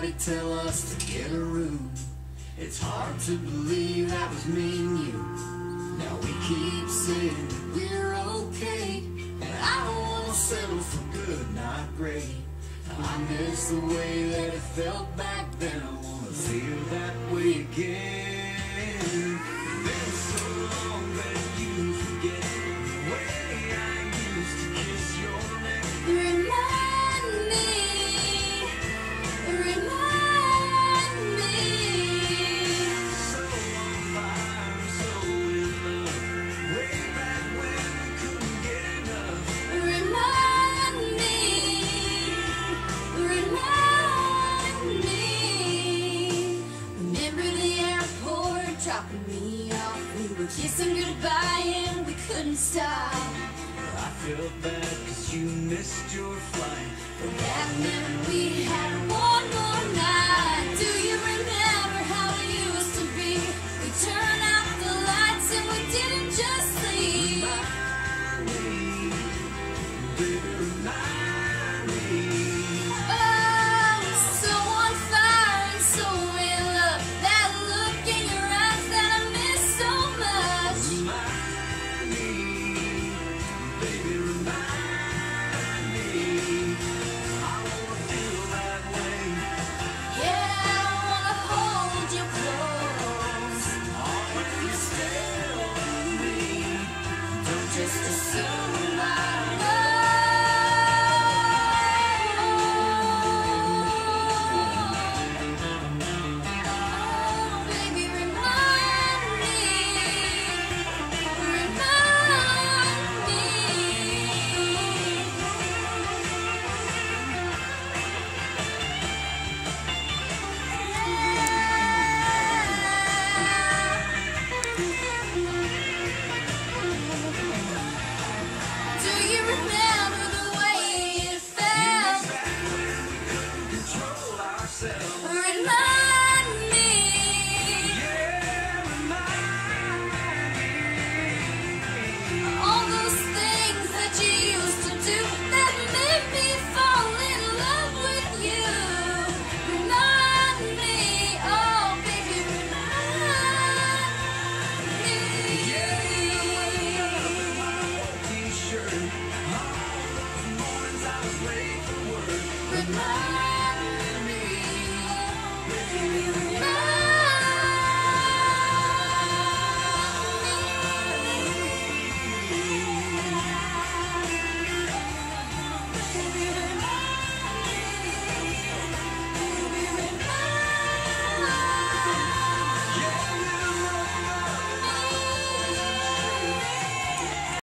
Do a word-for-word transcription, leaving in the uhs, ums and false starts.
somebody tell us to get a room. It's hard to believe that was me and you. Now we keep saying that we're okay, and I don't wanna settle for good, not great. I miss the way that it felt back then. I wanna feel that way again. It's been so long that you forget the way I used to kiss your neck. Remind me, remind me. So on fire, so in love, way back when we couldn't get enough. Remind me, remind me. Remember the airport dropping me off. We were kissing goodbye and we couldn't stop. I feel bad cause you missed your flight. But that meant we had one more night. Do you remember how it used to be? We turned out the lights and we didn't just leave. Remind me, baby, remind me. Oh, so on fire and so in love. That look in your eyes that I miss so much. Remind me, baby, remind me. I wanna feel that way. Yeah, I wanna hold you close. Oh, when you stay with me, Don't just assume